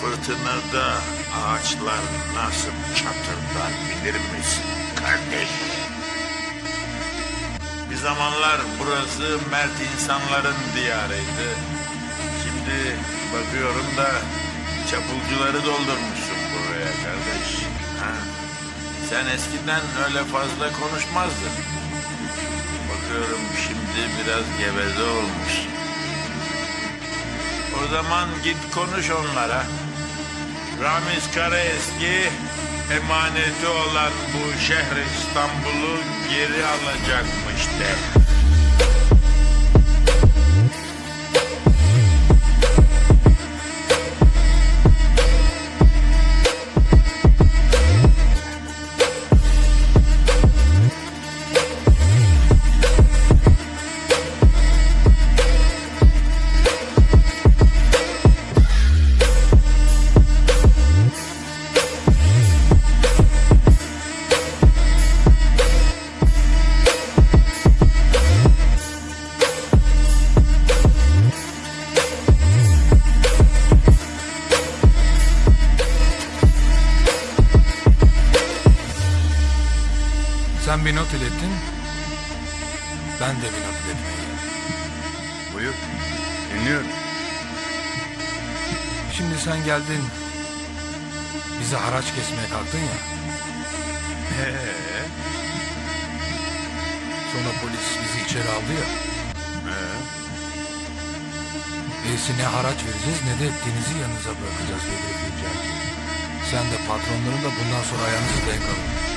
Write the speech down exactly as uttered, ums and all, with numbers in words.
Fırtınada ağaçlar nasıl çatırdar bilir misin kardeş? Bir zamanlar burası mert insanların diyarıydı. Şimdi bakıyorum da çapulcuları doldurmuşsun buraya kardeş. Ha? Sen eskiden öyle fazla konuşmazdın. Bakıyorum şimdi biraz geveze olmuşsun. O zaman git konuş onlara. Ramiz Karaeski emaneti olan bu şehri İstanbul'u geri alacakmış de. Sen bir not ilettin, ben de bir not iletmeye geldim. Buyur, dinliyorum. Şimdi sen geldin, bize haraç kesmeye kalktın ya. Ee? Sonra polis bizi içeri aldı ya. Ee? Neyse ne haraç vereceğiz ne de ettiğinizi yanınıza bırakacağız Bedri Filcani. Sen de patronların da bundan sonra ayağınızı denk alın.